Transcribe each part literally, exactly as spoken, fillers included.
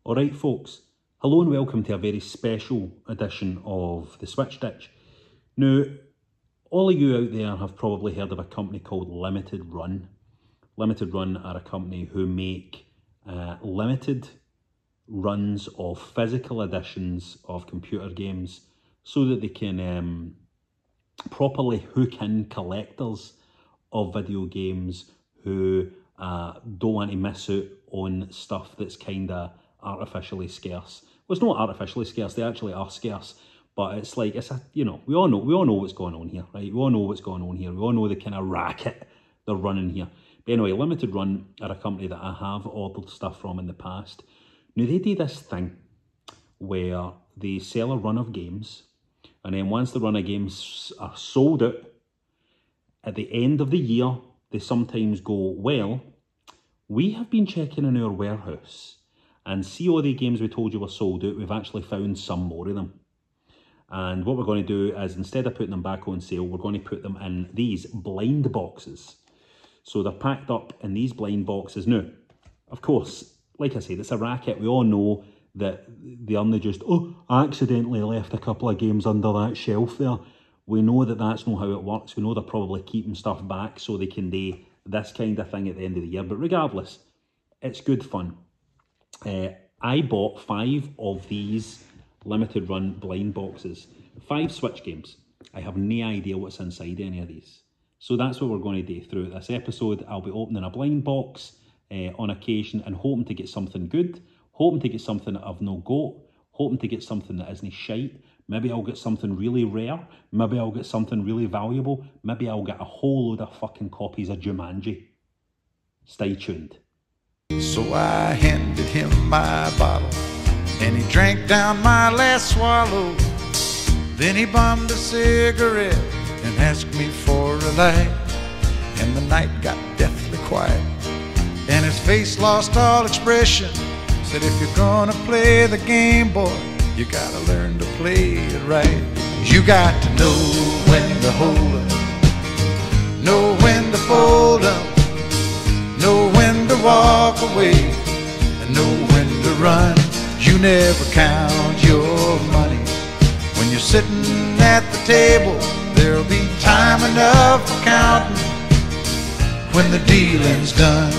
Alright folks, hello and welcome to a very special edition of the Switch Ditch. Now, all of you out there have probably heard of a company called Limited Run. Limited Run are a company who make uh, limited runs of physical editions of computer games so that they can um, properly hook in collectors of video games who uh, don't want to miss out on stuff that's kind of artificially scarce. Well, it's not artificially scarce, they actually are scarce, but it's like, it's a, you know, we all know, we all know what's going on here, right? We all know what's going on here. We all know the kind of racket they're running here. But anyway, Limited Run are a company that I have ordered stuff from in the past. Now, they do this thing where they sell a run of games, and then once the run of games are sold out, at the end of the year, they sometimes go, well, we have been checking in our warehouse and see all the games we told you were sold out, we've actually found some more of them. And what we're going to do is, instead of putting them back on sale, we're going to put them in these blind boxes. So they're packed up in these blind boxes. Now, of course, like I said, it's a racket. We all know that they aren't just, oh, I accidentally left a couple of games under that shelf there. We know that that's not how it works. We know they're probably keeping stuff back so they can do this kind of thing at the end of the year. But regardless, it's good fun. Uh, I bought five of these Limited Run blind boxes. Five Switch games. I have no idea what's inside any of these. So that's what we're going to do throughout this episode. I'll be opening a blind box uh, on occasion and hoping to get something good, hoping to get something that I've no got, hoping to get something that isn't shite. Maybe I'll get something really rare, maybe I'll get something really valuable, maybe I'll get a whole load of fucking copies of Jumanji. Stay tuned. So I handed him my bottle, and he drank down my last swallow. Then he bummed a cigarette and asked me for a light, and the night got deathly quiet, and his face lost all expression. Said, if you're gonna play the game, boy, you gotta learn to play it right. You got to know when to hold up, know when to fold up, know when to walk away, and know when to run. You never count your money. When you're sitting at the table, there'll be time enough for counting when the dealing's done.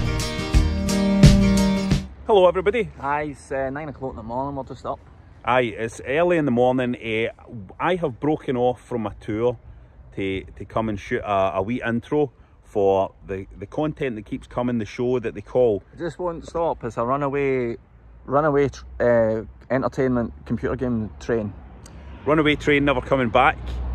Hello everybody. Aye, it's uh, nine o'clock in the morning, we're just up. Aye, it's early in the morning. Uh, I have broken off from a tour to, to come and shoot a, a wee intro for the, the content that keeps coming, the show that they call... It just won't stop. It's a runaway, runaway uh, entertainment computer game train. Runaway Train Never Coming Back,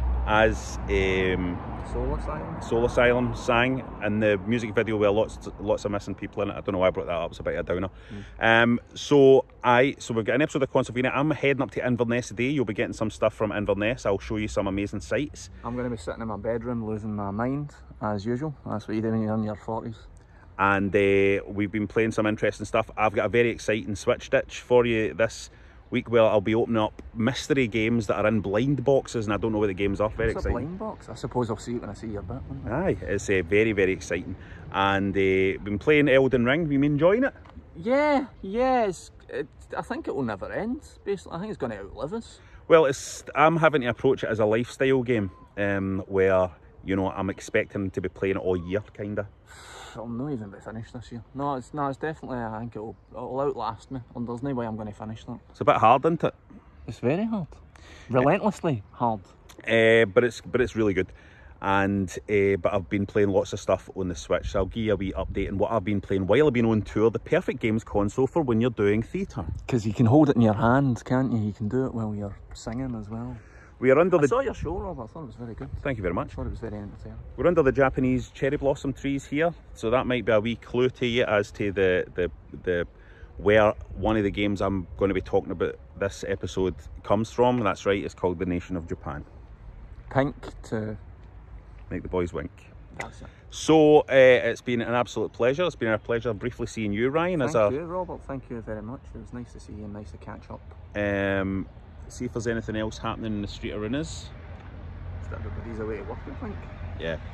as um, Soul Asylum? Soul Asylum sang in the music video with lots lots of missing people in it. I don't know why I brought that up, it's a bit of a downer. Mm. Um, so I so we've got an episode of Consolevania. I'm heading up to Inverness today. You'll be getting some stuff from Inverness. I'll show you some amazing sights. I'm going to be sitting in my bedroom losing my mind, as usual. That's what you do when you're in your forties. And uh, we've been playing some interesting stuff. I've got a very exciting Switch Ditch for you this week where I'll be opening up mystery games that are in blind boxes, and I don't know what the games are. Very it's exciting. A blind box? I suppose I'll see it when I see your bit. Aye, it's uh, very, very exciting. And uh, been playing Elden Ring. Have you been enjoying it? Yeah, yeah. It's, it, I think it will never end, basically. I think it's going to outlive us. Well, it's I'm having to approach it as a lifestyle game, um, where, you know, I'm expecting to be playing it all year, kind of. I'll not even be finished this year. No, it's no, it's definitely. I think it'll it'll outlast me, and there's no way I'm going to finish that. It's a bit hard, isn't it? It's very hard, relentlessly hard. Uh, but it's but it's really good, and uh, but I've been playing lots of stuff on the Switch. So I'll give you a wee update on what I've been playing while I've been on tour. The perfect games console for when you're doing theatre. Because you can hold it in your hand, can't you? You can do it while you're singing as well. We are under I the... saw your show, Rob. I thought it was very good. Thank you very much. I thought it was very entertaining. We're under the Japanese cherry blossom trees here, so that might be a wee clue to you as to the the the where one of the games I'm going to be talking about this episode comes from. That's right, it's called The Nation of Japan. Pink to make the boys wink. That's it. So uh, it's been an absolute pleasure. It's been a pleasure briefly seeing you, Ryan. Thank as a, you, Robert. Thank you very much. It was nice to see you and nice to catch up. Um, see if there's anything else happening in the street around us. Just everybody's away to work, I think. Yeah.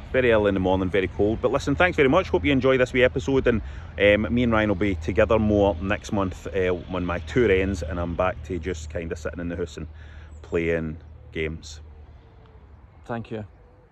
very early in the morning, very cold. But listen, thanks very much. Hope you enjoy this wee episode, and um, me and Ryan will be together more next month uh, when my tour ends and I'm back to just kind of sitting in the house and playing games. Thank you.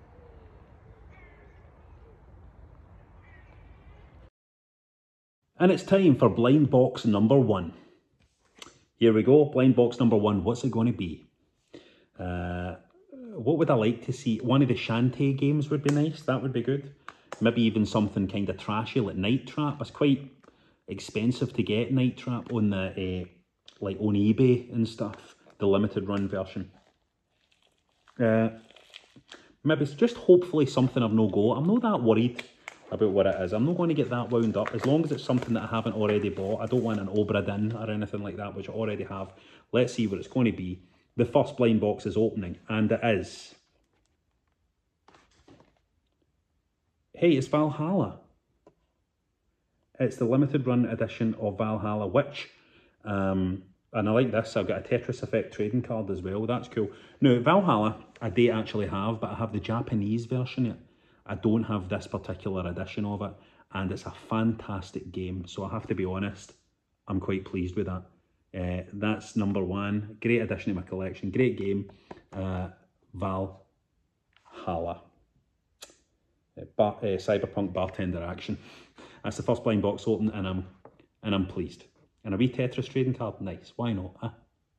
And it's time for blind box number one. Here we go, blind box number one. What's it going to be? Uh, what would I like to see? One of the Shantae games would be nice. That would be good. Maybe even something kind of trashy like Night Trap. It's quite expensive to get Night Trap on the uh, like on eBay and stuff. The limited run version. Uh, maybe it's just hopefully something I've no go. I'm not that worried about what it is. I'm not going to get that wound up. As long as it's something that I haven't already bought. I don't want an Obra Dinn or anything like that, which I already have. Let's see what it's going to be. The first blind box is opening, and it is... Hey, it's Valhalla. It's the limited run edition of Valhalla, which... Um, and I like this. I've got a Tetris Effect trading card as well. That's cool. Now, Valhalla, I do actually have, but I have the Japanese version of it. I don't have this particular edition of it, and it's a fantastic game. So I have to be honest, I'm quite pleased with that. Uh, that's number one. Great addition to my collection. Great game. Uh, Valhalla. Uh, bar, uh, Cyberpunk Bartender Action. That's the first blind box open, and I'm and I'm pleased. And a wee Tetris trading card. Nice. Why not? Huh?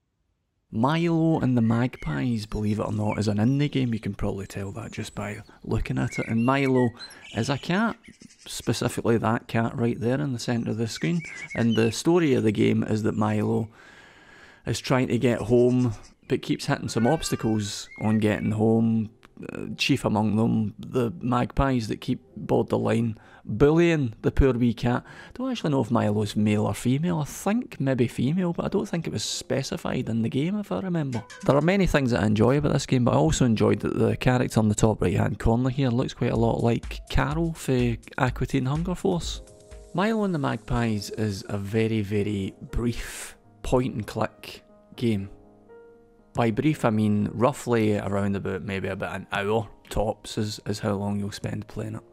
Milo and the Magpies, believe it or not, is an indie game. You can probably tell that just by looking at it. And Milo is a cat, specifically that cat right there in the centre of the screen. And the story of the game is that Milo is trying to get home, but keeps hitting some obstacles on getting home. Uh, chief among them, the magpies that keep borderline bullying the poor wee cat. I don't actually know if Milo's male or female. I think maybe female, but I don't think it was specified in the game, if I remember. There are many things that I enjoy about this game, but I also enjoyed that the character on the top right hand corner here looks quite a lot like Carol for Aqua Teen Hunger Force. Milo and the Magpies is a very, very brief point and click game. By brief, I mean roughly around about maybe about an hour tops is, is how long you'll spend playing it.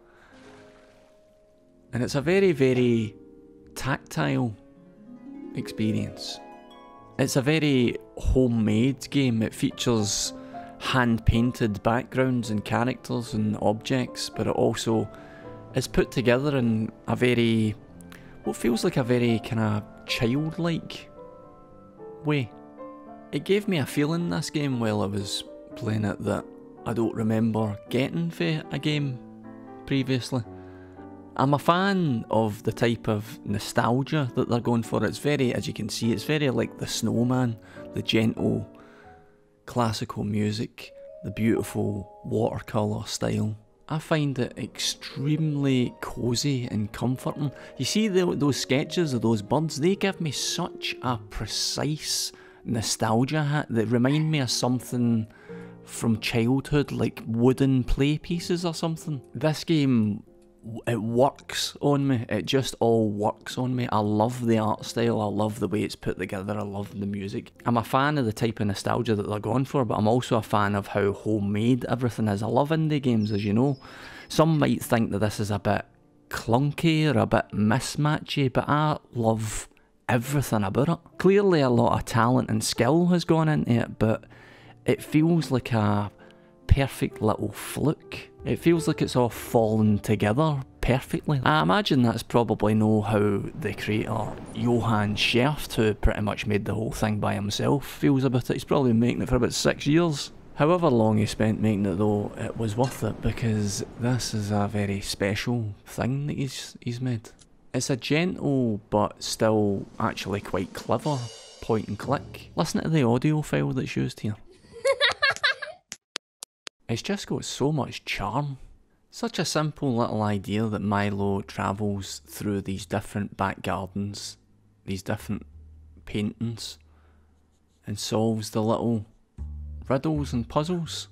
And it's a very, very tactile experience. It's a very homemade game. It features hand-painted backgrounds and characters and objects, but it also is put together in a very, what feels like a very kind of childlike way. It gave me a feeling, this game, while I was playing it, that I don't remember getting for a game previously. I'm a fan of the type of nostalgia that they're going for. It's very, as you can see, it's very like The Snowman, the gentle classical music, the beautiful watercolour style. I find it extremely cosy and comforting. You see the, those sketches of those birds, they give me such a precise nostalgia hat that remind me of something from childhood, like wooden play pieces or something. This game, it works on me. It just all works on me. I love the art style. I love the way it's put together. I love the music. I'm a fan of the type of nostalgia that they're going for, but I'm also a fan of how homemade everything is. I love indie games, as you know. Some might think that this is a bit clunky or a bit mismatchy, but I love everything about it. Clearly a lot of talent and skill has gone into it, but it feels like a perfect little fluke. It feels like it's all fallen together perfectly. I imagine that's probably no how the creator Johann Scherft, who pretty much made the whole thing by himself, feels about it. He's probably been making it for about six years. However long he spent making it though, it was worth it, because this is a very special thing that he's, he's made. It's a gentle but still actually quite clever point and click. Listen to the audio file that's used here. It's just got so much charm. Such a simple little idea that Milo travels through these different back gardens, these different paintings, and solves the little riddles and puzzles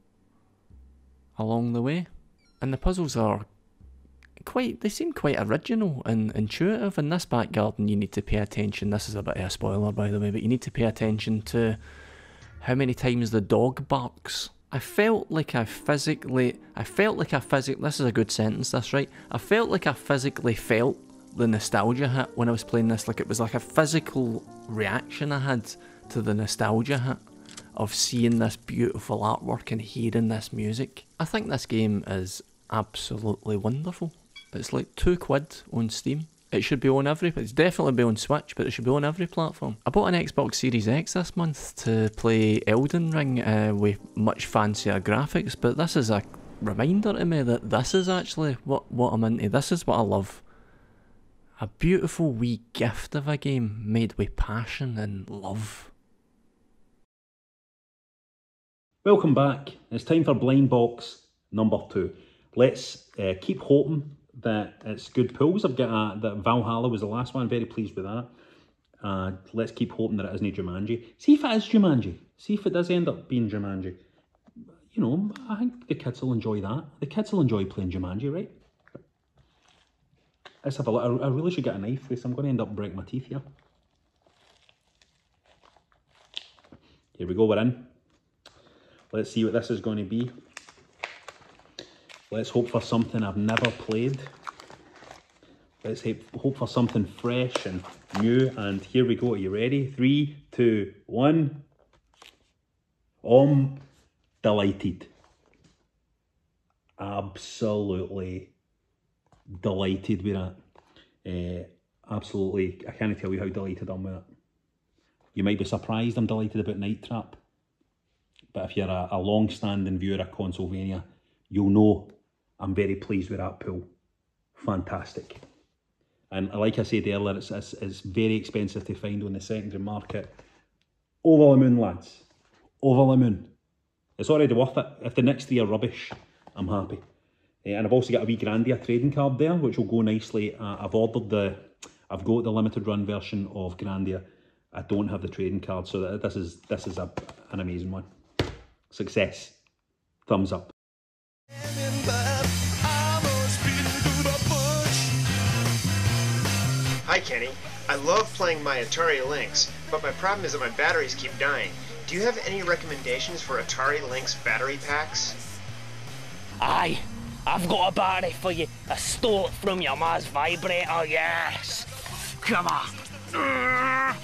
along the way. And the puzzles are quite, they seem quite original and intuitive. In this back garden you need to pay attention, this is a bit of a spoiler by the way, but you need to pay attention to how many times the dog barks I felt like I physically, I felt like I physically, this is a good sentence, this, right? I felt like I physically felt the nostalgia hit when I was playing this. Like it was like a physical reaction I had to the nostalgia hit of seeing this beautiful artwork and hearing this music. I think this game is absolutely wonderful. It's like two quid on Steam. It should be on every, it's definitely be on Switch, but it should be on every platform. I bought an Xbox Series X this month to play Elden Ring uh, with much fancier graphics, but this is a reminder to me that this is actually what, what I'm into. This is what I love. A beautiful wee gift of a game made with passion and love. Welcome back. It's time for Blind Box number two. Let's uh, keep hoping that it's good pulls. I've got a, that Valhalla was the last one. Very pleased with that. Uh, let's keep hoping that it isn't Jumanji. See if it is Jumanji. See if it does end up being Jumanji. You know, I think the kids will enjoy that. The kids will enjoy playing Jumanji, right? Let's have a look. I, I really should get a knife because I'm going to end up breaking my teeth here. Here we go, we're in. Let's see what this is going to be. Let's hope for something I've never played. Let's hope for something fresh and new. And here we go. Are you ready? Three, two, one. I'm delighted. Absolutely delighted with that. Uh, absolutely. I can't tell you how delighted I'm with it. You might be surprised I'm delighted about Night Trap. But if you're a, a long-standing viewer of Consolevania, you'll know I'm very pleased with that pull. Fantastic. And like I said earlier, it's, it's, it's very expensive to find on the secondary market. Over the moon, lads. Over the moon. It's already worth it. If the next three are rubbish, I'm happy. Uh, and I've also got a wee Grandia trading card there, which will go nicely. Uh, I've ordered the, I've got the limited run version of Grandia. I don't have the trading card, so that this is this is a, an amazing one. Success. Thumbs up. Hi Kenny, I love playing my Atari Lynx, but my problem is that my batteries keep dying. Do you have any recommendations for Atari Lynx battery packs? Aye, I've got a battery for you. I stole it from your ma's vibrator, yes. Come on.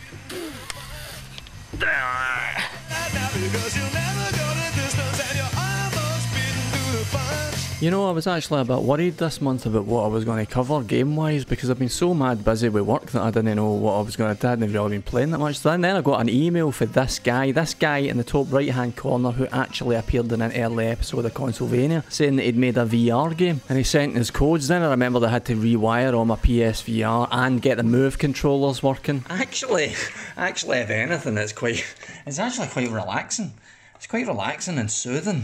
You know, I was actually a bit worried this month about what I was going to cover game-wise because I've been so mad busy with work that I didn't know what I was going to do. I hadn't really been playing that much. So then I got an email for this guy, this guy in the top right-hand corner who actually appeared in an early episode of Consolevania, saying that he'd made a V R game and he sent his codes. Then I remembered I had to rewire all my P S V R and get the Move controllers working. Actually, actually, if anything, it's quite, it's actually quite relaxing. It's quite relaxing and soothing.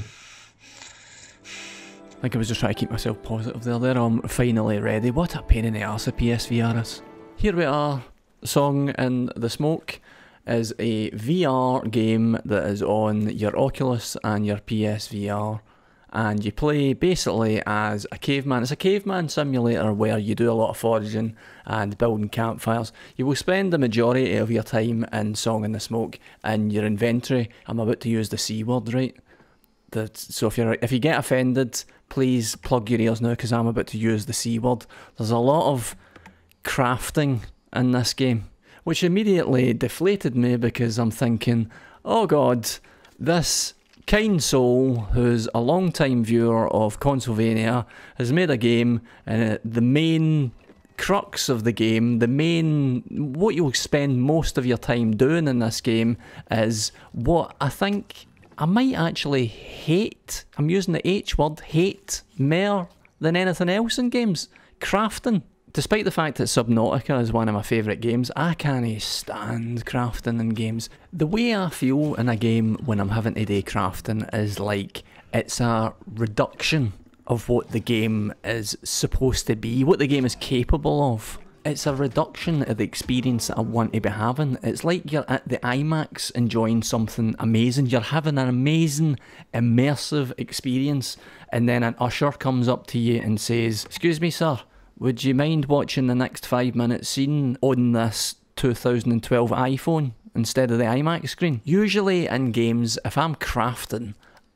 I think I was just trying to keep myself positive there. There, I'm finally ready. What a pain in the arse a P S V R is. Here we are. Song in the Smoke is a V R game that is on your Oculus and your P S V R. And you play basically as a caveman. It's a caveman simulator where you do a lot of foraging and building campfires. You will spend the majority of your time in Song in the Smoke in your inventory. I'm about to use the C word, right? That, so if you're if you get offended, please plug your ears now because I'm about to use the C word. There's a lot of crafting in this game, which immediately deflated me because I'm thinking, oh god, this kind soul who's a long-time viewer of Consolevania has made a game and the main crux of the game, the main, what you'll spend most of your time doing in this game is what I think I might actually hate, I'm using the H word, hate more than anything else in games. Crafting. Despite the fact that Subnautica is one of my favourite games, I can't stand crafting in games. The way I feel in a game when I'm having to do crafting is like it's a reduction of what the game is supposed to be, what the game is capable of. It's a reduction of the experience that I want to be having. It's like you're at the IMAX enjoying something amazing. You're having an amazing, immersive experience, and then an usher comes up to you and says, "Excuse me, sir, would you mind watching the next five minute scene on this two thousand twelve iPhone instead of the IMAX screen?" Usually in games, if I'm crafting,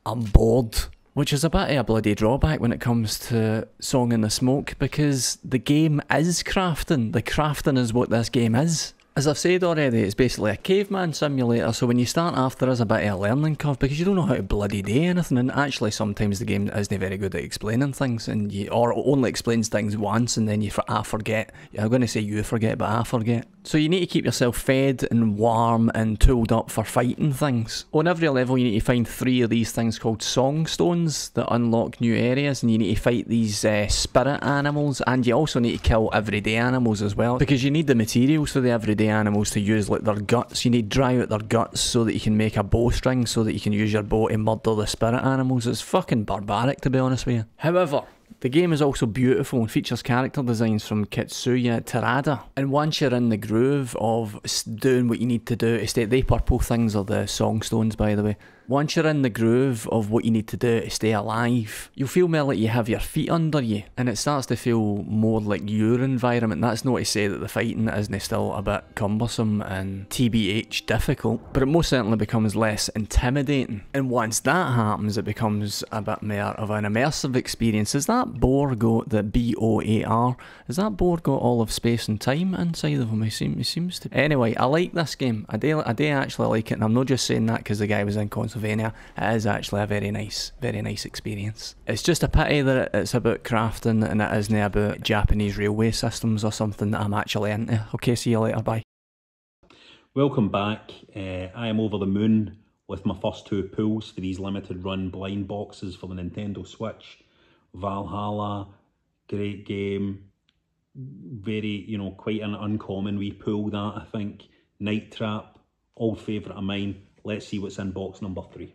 I'm bored. Which is a bit of a bloody drawback when it comes to Song in the Smoke, because the game is crafting. The crafting is what this game is. As I've said already, it's basically a caveman simulator, so when you start off there is a bit of a learning curve because you don't know how to bloody do anything, and actually sometimes the game isn't very good at explaining things, and you or only explains things once and then you for, I forget. I'm going to say you forget, but I forget. So you need to keep yourself fed and warm and tooled up for fighting things. On every level you need to find three of these things called song stones that unlock new areas, and you need to fight these uh, spirit animals, and you also need to kill everyday animals as well, because you need the materials for the everyday animals to use, like their guts. You need to dry out their guts so that you can make a bowstring so that you can use your bow to murder the spirit animals. It's fucking barbaric, to be honest with you. However, the game is also beautiful and features character designs from Kitsuya Terada. And once you're in the groove of doing what you need to do to stay, they purple things are the song stones, by the way. Once you're in the groove of what you need to do to stay alive, you'll feel more like you have your feet under you, and it starts to feel more like your environment. That's not to say that the fighting isn't still a bit cumbersome and T B H difficult, but it most certainly becomes less intimidating. And once that happens, it becomes a bit more of an immersive experience. Is that boar got the B O A R? Has that boar got all of space and time inside of him? He seems, he seems to. Anyway, I like this game. I do, I do actually like it, and I'm not just saying that because the guy was in Consolevania. It is actually a very nice, very nice experience. It's just a pity that it's about crafting and it isn't about Japanese railway systems or something that I'm actually into. Okay, see you later, bye. Welcome back. Uh, I am over the moon with my first two pulls for these limited run blind boxes for the Nintendo Switch. Valhalla, great game. Very, you know, quite an uncommon wee pull that, I think. Night Trap, old favourite of mine. Let's see what's in box number three.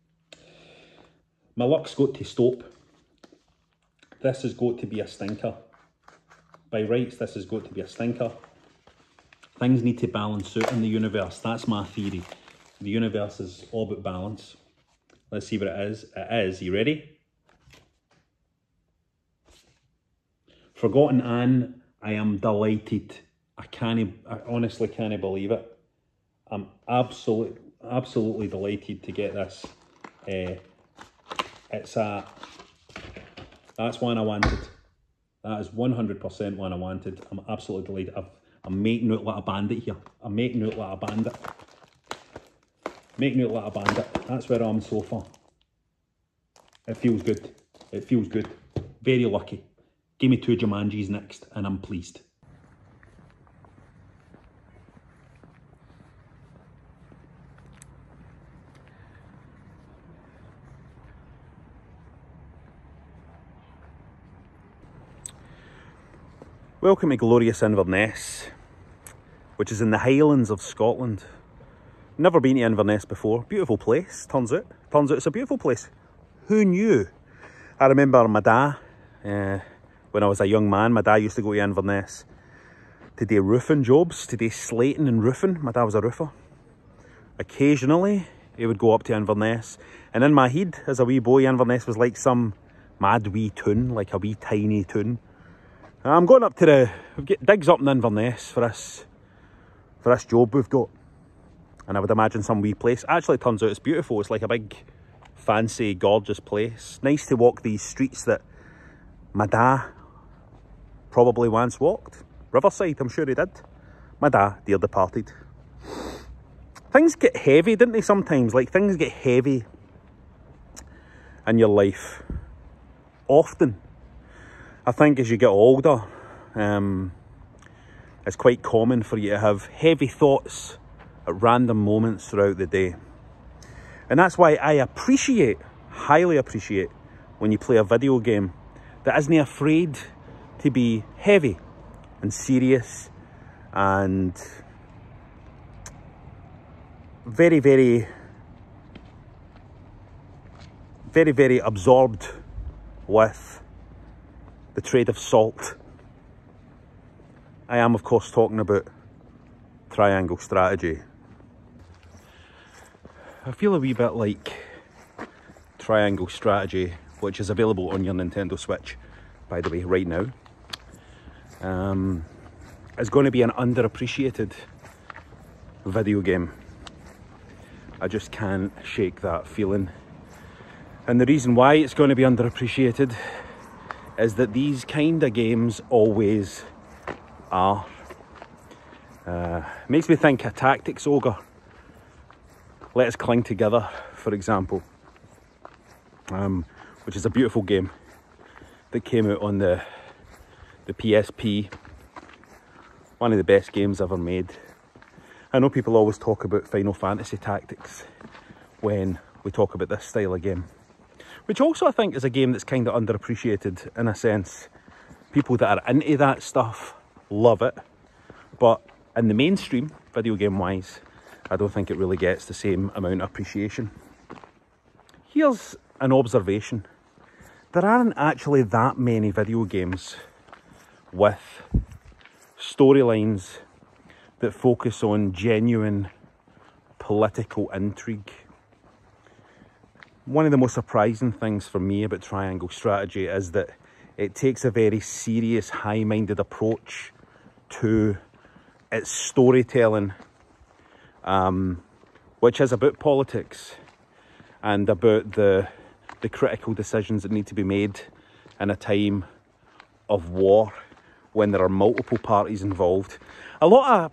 My luck's got to stop. This has got to be a stinker. By rights, this has got to be a stinker. Things need to balance out in the universe. That's my theory. The universe is all about balance. Let's see what it is. It is, you ready? Forgotten Anne, I am delighted. I can't, I honestly can't believe it. I'm absolutely, absolutely delighted to get this. Uh, it's a, that's one I wanted. That is one hundred percent one I wanted. I'm absolutely delighted. I've, I'm making out like a bandit here. I'm making out like a bandit. Making out like a bandit. That's where I'm so far. It feels good. It feels good. Very lucky. Give me two Jumanjis next and I'm pleased. Welcome to glorious Inverness, which is in the Highlands of Scotland. Never been to Inverness before. Beautiful place, turns out. Turns out it's a beautiful place. Who knew? I remember my dad, uh, when I was a young man, my dad used to go to Inverness to do roofing jobs, to do slating and roofing. My dad was a roofer. Occasionally, he would go up to Inverness. And in my head, as a wee boy, Inverness was like some mad wee town, like a wee tiny town. I'm going up to the, we've got digs up in Inverness for this, for this job we've got. And I would imagine some wee place. Actually, it turns out it's beautiful. It's like a big, fancy, gorgeous place. Nice to walk these streets that my dad probably once walked. Riverside, I'm sure he did. My dad, dear departed. Things get heavy, didn't they, sometimes? Like, things get heavy in your life. Often. I think as you get older, um, it's quite common for you to have heavy thoughts at random moments throughout the day. And that's why I appreciate, highly appreciate, when you play a video game that isn't afraid to be heavy and serious and very, very, very, very absorbed with the trade of salt. I am, of course, talking about Triangle Strategy. I feel a wee bit like Triangle Strategy, which is available on your Nintendo Switch, by the way, right now. Um, it's going to be an underappreciated video game. I just can't shake that feeling. And the reason why it's going to be underappreciated is that these kind of games always are. Uh, makes me think of Tactics Ogre. Let's Cling Together, for example, um, which is a beautiful game that came out on the the P S P. One of the best games ever made. I know people always talk about Final Fantasy Tactics when we talk about this style of game, which also I think is a game that's kind of underappreciated in a sense. People that are into that stuff love it, but in the mainstream, video game wise, I don't think it really gets the same amount of appreciation. Here's an observation. There aren't actually that many video games with storylines that focus on genuine political intrigue. One of the most surprising things for me about Triangle Strategy is that it takes a very serious, high-minded approach to its storytelling, um, which is about politics and about the, the critical decisions that need to be made in a time of war when there are multiple parties involved. A lot of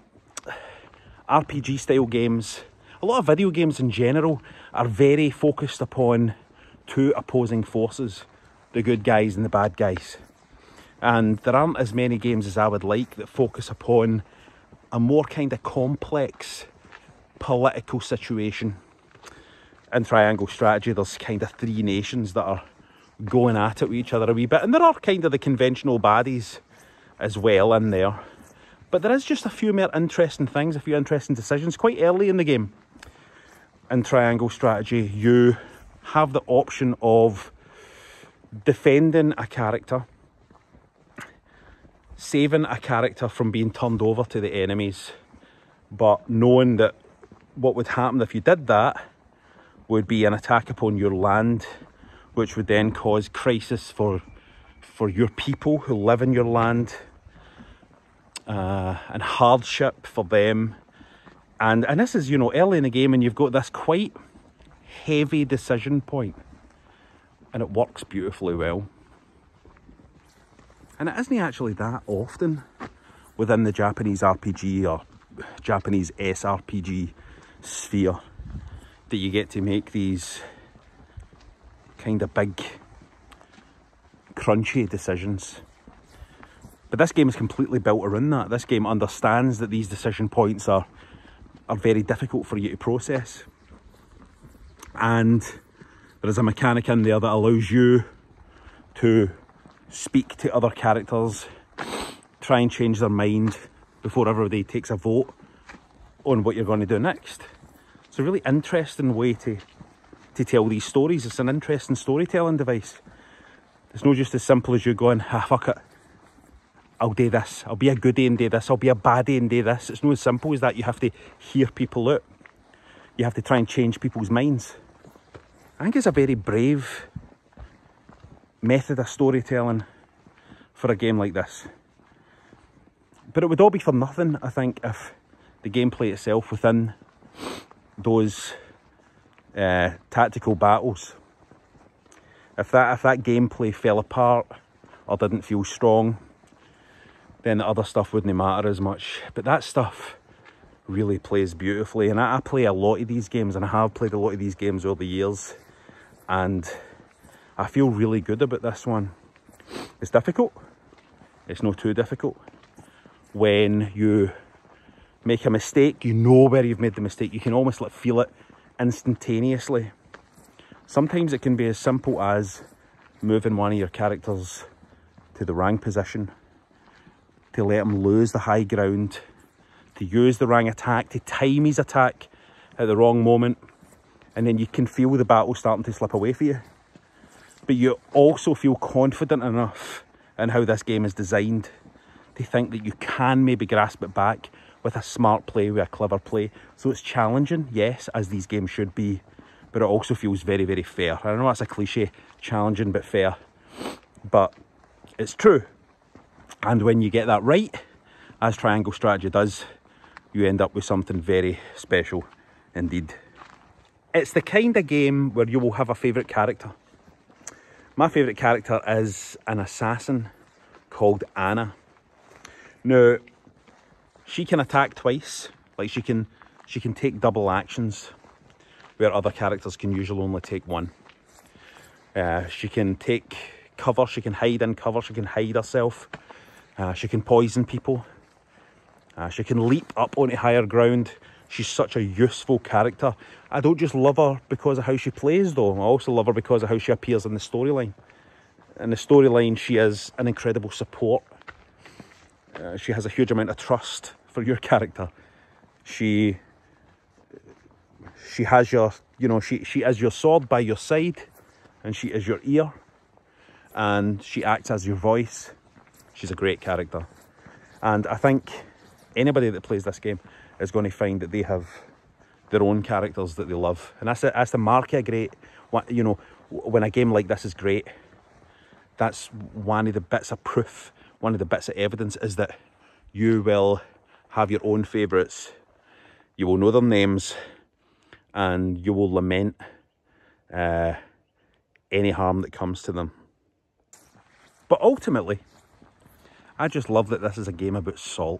R P G style games, a lot of video games in general, are very focused upon two opposing forces, the good guys and the bad guys. And there aren't as many games as I would like that focus upon a more kind of complex political situation. In Triangle Strategy, there's kind of three nations that are going at it with each other a wee bit, and there are kind of the conventional baddies as well in there. But there is just a few more interesting things, a few interesting decisions quite early in the game. In Triangle Strategy, you have the option of defending a character, saving a character from being turned over to the enemies, but knowing that what would happen if you did that would be an attack upon your land, which would then cause crisis for, for your people who live in your land. Uh, and hardship for them, and and this is, you know, early in the game, and you've got this quite heavy decision point, and it works beautifully well. And it isn't actually that often within the Japanese R P G or Japanese S R P G sphere that you get to make these kind of big, crunchy decisions. But this game is completely built around that. This game understands that these decision points are, are very difficult for you to process. And there is a mechanic in there that allows you to speak to other characters, try and change their mind before everybody takes a vote on what you're going to do next. It's a really interesting way to, to tell these stories. It's an interesting storytelling device. It's not just as simple as you going, ah, fuck it, I'll do this, I'll be a goodie and do this, I'll be a baddie and do this. It's not as simple as that. You have to hear people out. You have to try and change people's minds. I think it's a very brave method of storytelling for a game like this. But it would all be for nothing, I think, if the gameplay itself within those uh, tactical battles, if that, if that gameplay fell apart or didn't feel strong, then the other stuff wouldn't matter as much. But that stuff really plays beautifully, and I, I play a lot of these games, and I have played a lot of these games over the years, and I feel really good about this one. It's difficult. It's not too difficult. When you make a mistake, you know where you've made the mistake. You can almost like feel it instantaneously. Sometimes it can be as simple as moving one of your characters to the wrong position, to let him lose the high ground, to use the wrong attack, to time his attack at the wrong moment, and then you can feel the battle starting to slip away for you. But you also feel confident enough in how this game is designed to think that you can maybe grasp it back with a smart play, with a clever play. So it's challenging, yes, as these games should be, but it also feels very, very fair. I know that's a cliche, challenging but fair, but it's true. And when you get that right, as Triangle Strategy does, you end up with something very special indeed. It's the kind of game where you will have a favourite character. My favourite character is an assassin called Anna. Now, she can attack twice. Like she can, she can take double actions, where other characters can usually only take one. Uh, she can take cover, she can hide in cover, she can hide herself. Uh, she can poison people. Uh, she can leap up onto higher ground. She's such a useful character. I don't just love her because of how she plays though. I also love her because of how she appears in the storyline. In the storyline, she is an incredible support. Uh, she has a huge amount of trust for your character. She, she has your, you know, she, she is your sword by your side, and she is your ear, and she acts as your voice. She's a great character. And I think anybody that plays this game is going to find that they have their own characters that they love. And that's the, that's the mark of a great, you know, when a game like this is great, that's one of the bits of proof, one of the bits of evidence is that you will have your own favourites, you will know their names, and you will lament uh, any harm that comes to them. But ultimately, I just love that this is a game about salt.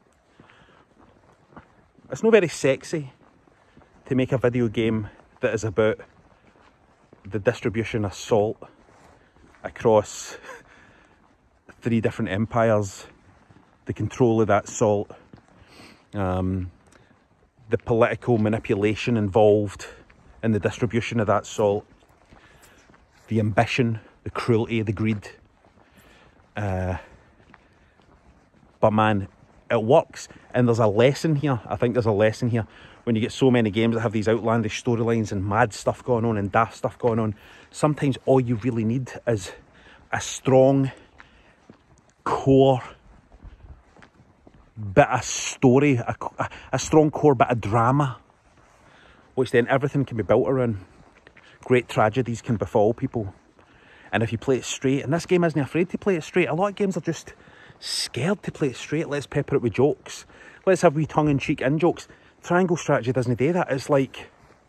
It's not very sexy to make a video game that is about the distribution of salt across three different empires, the control of that salt, um, the political manipulation involved in the distribution of that salt, the ambition, the cruelty, the greed. Uh, but man, it works, and there's a lesson here. I think there's a lesson here. When you get so many games that have these outlandish storylines and mad stuff going on and daft stuff going on, sometimes all you really need is a strong core bit of story, a, a, a strong core bit of drama, which then everything can be built around. Great tragedies can befall people. And if you play it straight, and this game isn't afraid to play it straight, a lot of games are just scared to play it straight. Let's pepper it with jokes. Let's have wee tongue-in-cheek in-jokes. Triangle Strategy doesn't do that. It's like,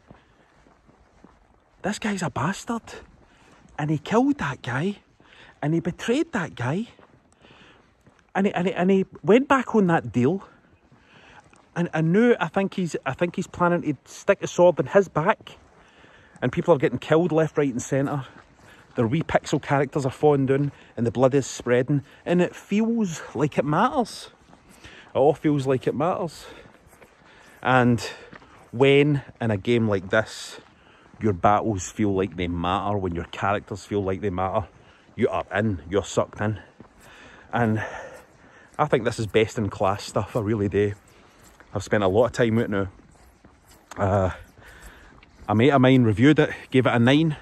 this guy's a bastard, and he killed that guy, and he betrayed that guy, and he, and he, and he went back on that deal, and, and now I think he's I think he's planning to stick a sword in his back, and people are getting killed left, right and centre. Their wee pixel characters are falling down, and the blood is spreading, and it feels like it matters. It all feels like it matters. And when, in a game like this, your battles feel like they matter, when your characters feel like they matter, you are in, you're sucked in. And I think this is best in class stuff, I really do. I've spent a lot of time with it now. Uh, a mate of mine reviewed it, gave it a nine.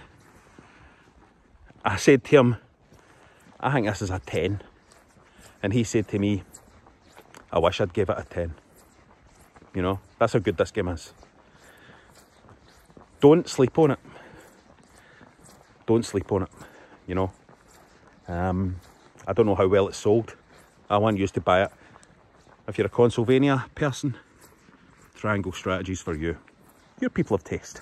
I said to him, I think this is a ten. And he said to me, I wish I'd give it a ten. You know, that's how good this game is. Don't sleep on it. Don't sleep on it, you know. Um, I don't know how well it's sold. I want you to buy it. If you're a Consolevania person, Triangle Strategy's for you. You're people of taste.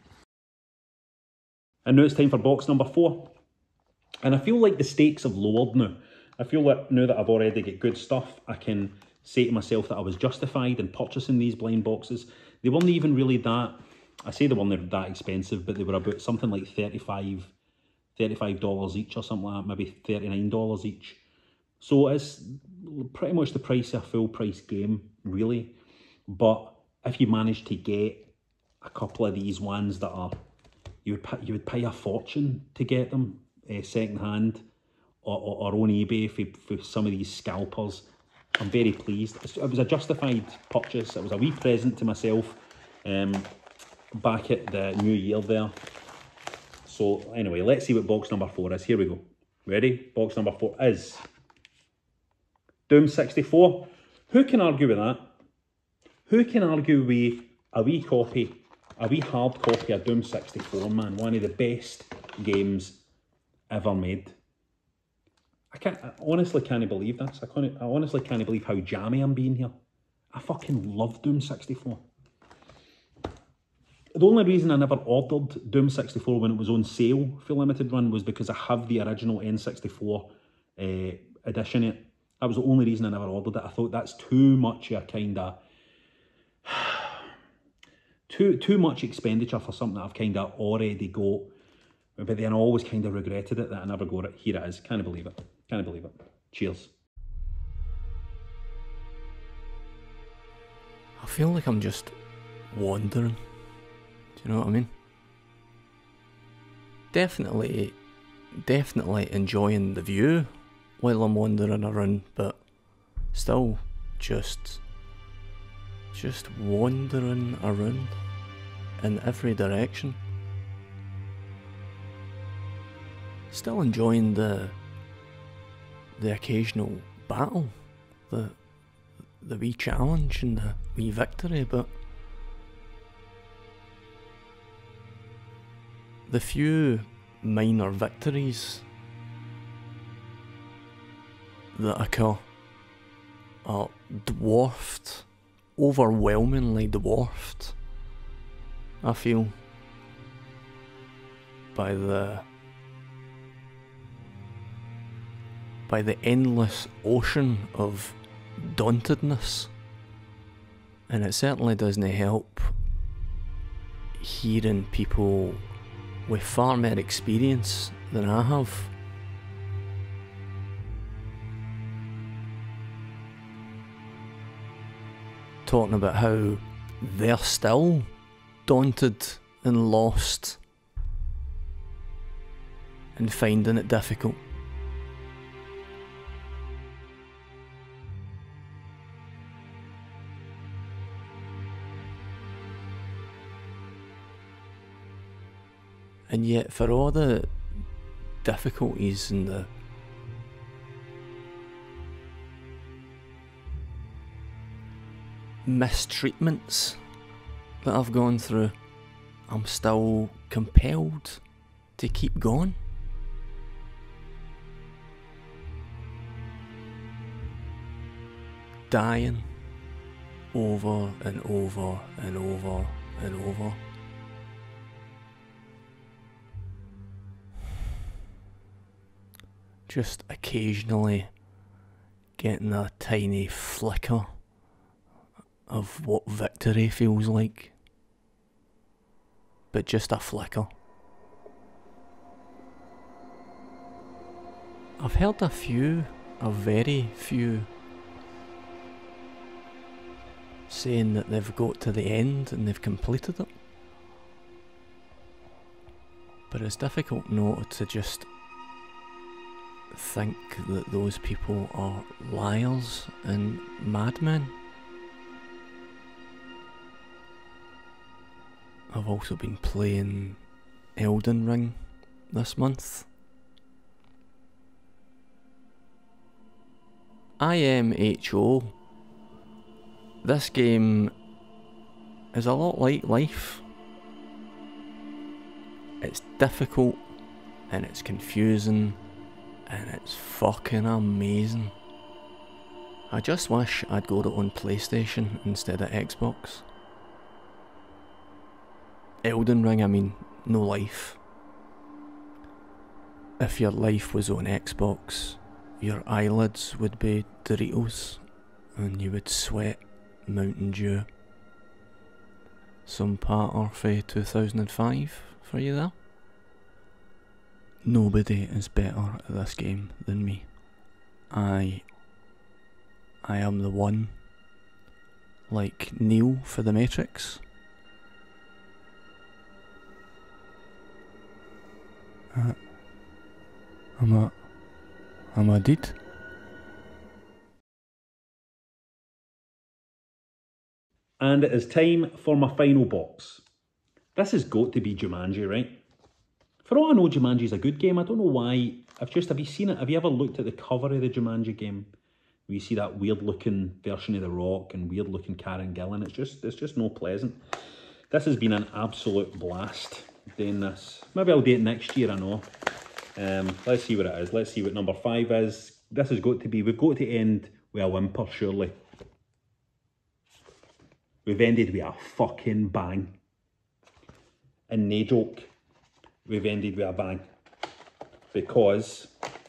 And now it's time for box number four. And I feel like the stakes have lowered now. I feel like now that I've already got good stuff, I can say to myself that I was justified in purchasing these blind boxes. They weren't even really that, I say they weren't that expensive, but they were about something like thirty-five dollars each or something like that, maybe thirty-nine dollars each. So it's pretty much the price of a full price game, really. But if you manage to get a couple of these ones that are, you would pay, you would pay a fortune to get them uh, second hand or, or, or on eBay for, for some of these scalpers. I'm very pleased. It was a justified purchase. It was a wee present to myself um, back at the new year there. So anyway, let's see what box number four is. Here we go. Ready? Box number four is Doom sixty-four. Who can argue with that? Who can argue with a wee copy, a wee hard copy of Doom sixty-four, man? One of the best games ever made. I can't, I honestly can't believe this. I, can't, I honestly can't believe how jammy I'm being here. I fucking love Doom sixty-four. The only reason I never ordered Doom sixty-four when it was on sale for limited run was because I have the original N sixty-four uh, edition. It. That was the only reason I never ordered it. I thought that's too much a kind of too too much expenditure for something that I've kind of already got. But then I always kind of regretted it that I never got it. Here it is. Can't believe it. Can't believe it. Cheers. I feel like I'm just wandering. Do you know what I mean? Definitely, definitely enjoying the view while I'm wandering around, but still just, just wandering around in every direction. Still enjoying the the occasional battle, the the wee challenge and the wee victory, but the few minor victories that occur are dwarfed, overwhelmingly dwarfed, I feel, by the by the endless ocean of dauntedness. And it certainly doesn't help hearing people with far more experience than I have talking about how they're still daunted and lost and finding it difficult. And yet, for all the difficulties and the mistreatments that I've gone through, I'm still compelled to keep going. Dying over and over and over and over. Just occasionally getting a tiny flicker of what victory feels like. But just a flicker. I've heard a few, a very few, saying that they've got to the end and they've completed it. But it's difficult not to just think that those people are liars and madmen. I've also been playing Elden Ring this month. I M H O. This game is a lot like life. It's difficult and it's confusing and it's fucking amazing. I just wish I'd got it on PlayStation instead of Xbox. Elden Ring, I mean, no life. If your life was on Xbox, your eyelids would be Doritos and you would sweat Mountain Dew. Some patter for two thousand five for you there. Nobody is better at this game than me. I I am the one. Like Neo for the Matrix. Uh, I'm a I'm a deed. And it is time for my final box. This has got to be Jumanji, right? For all I know, Jumanji's a good game. I don't know why. I've just, have you seen it? Have you ever looked at the cover of the Jumanji game? Where you see that weird looking version of The Rock and weird looking Karen Gillan. It's just, it's just no pleasant. This has been an absolute blast doing this. Maybe I'll do it next year, I know. Um, let's see what it is. Let's see what number five is. This has got to be, we've got to end with a whimper, surely. We've ended with a fucking bang. and nae joke, we've ended with a bang. Because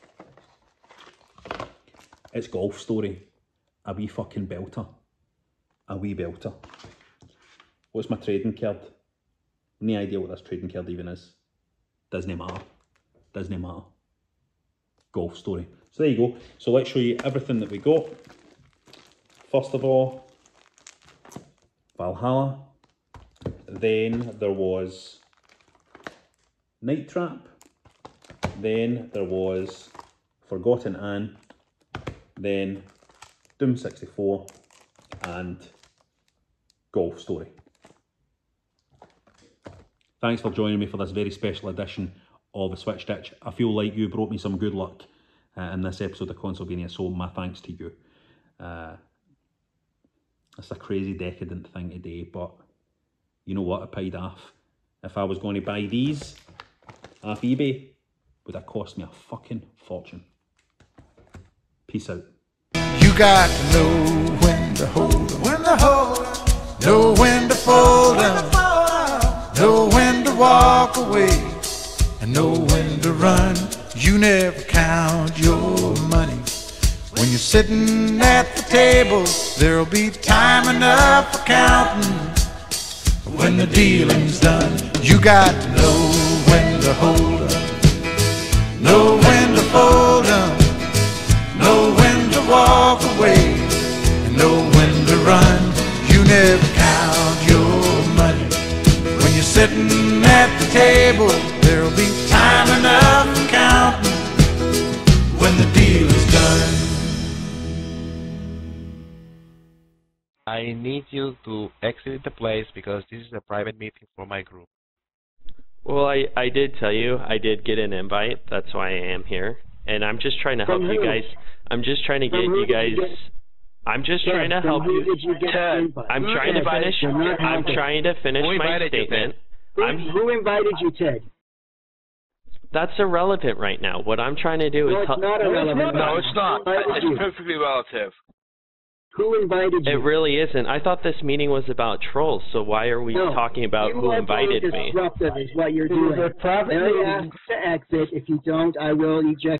it's Golf Story, a wee fucking belter. A wee belter. What's my trading card? No idea what this trading card even is. Doesn't matter. Doesn't matter. Golf Story. So there you go. So let's show you everything that we got. First of all, Valhalla. Then there was Night Trap. Then there was Forgotten Anne. Then Doom sixty-four and Golf Story. Thanks for joining me for this very special edition of a Switch Ditch. I feel like you brought me some good luck uh, in this episode of Consolevania, so my thanks to you. Uh, it's a crazy decadent thing today, but you know what, I paid off. If I was going to buy these off eBay, would have cost me a fucking fortune. Peace out. You got to know when to hold 'em, when to hold 'em, know when to fold 'em, know when to walk away, and know when to run. You never count your money. When you're sitting at the table, there'll be time enough for counting. When the dealing's done, you got to know when to hold 'em, know when to fold 'em, know when to walk away, and know when to run. You never count your money. When you're sitting at the table, there'll be time enough for counting when the deal is done. I need you to exit the place because this is a private meeting for my group. Well, I, I did tell you, I did get an invite, that's why I am here. And I'm just trying to help you guys, I'm just trying to get you guys, I'm just trying to help you. Ted, I'm trying to finish, I'm trying to finish my statement. I'm, Who invited you, Ted? That's irrelevant right now. What I'm trying to do is No, it's help. not irrelevant. No, it's not. Who invited It's you? perfectly relative. Who invited you? It really isn't. I thought this meeting was about trolls, so why are we No, talking about you who are invited being me? disruptive is what you're doing. Larry asks to exit. If you don't, I will eject